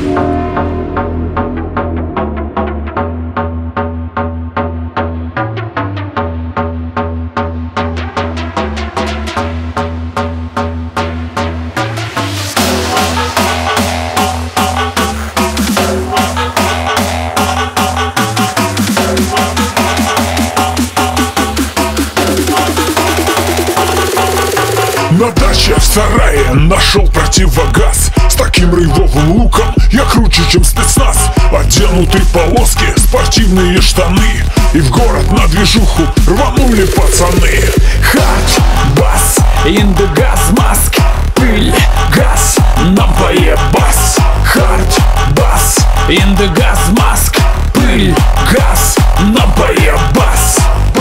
На даче в сарае нашел противогаз. С таким рейвовым луком я круче, чем спецназ. Одену 3 полоски, спортивные штаны, и в город на движуху рванули пацаны. Hard bass in the gas mask. Пыль, газ, нам поебас. Hard bass in the gas mask. Пыль, газ, нам поебас.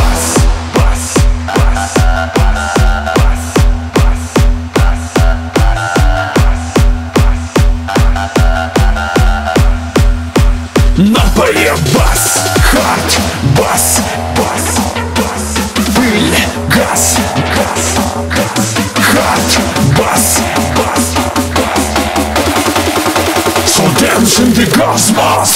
Нам поебас. Хард, бас, бас, бас. Пыль, газ, газ, газ. Хард, бас, бас, бас. So dance in the gas mask.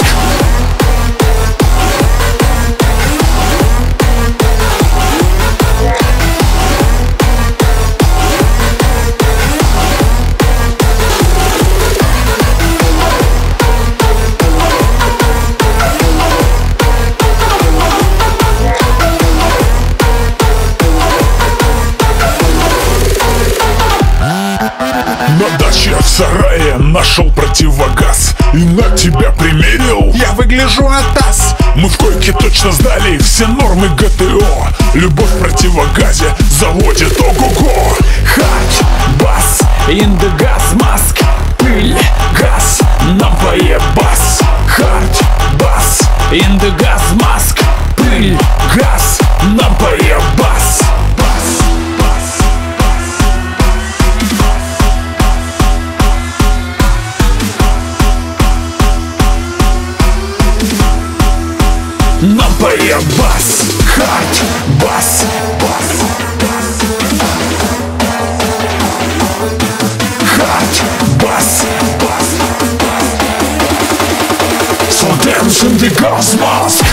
На даче в сарае нашел противогаз и на тебя примерил. Я выгляжу атас. Мы в койке точно сдали все нормы ГТО. Любовь в противогазе заводит ого-го. Hard bass in the gas mask. Пыль, газ, нам поебас. Hard bass in the gas mask. Пыль, газ, нам поебас. Нам поебас. Хард, бас, бас, бас. Хард, бас, бас, бас. So dance in the gas mask.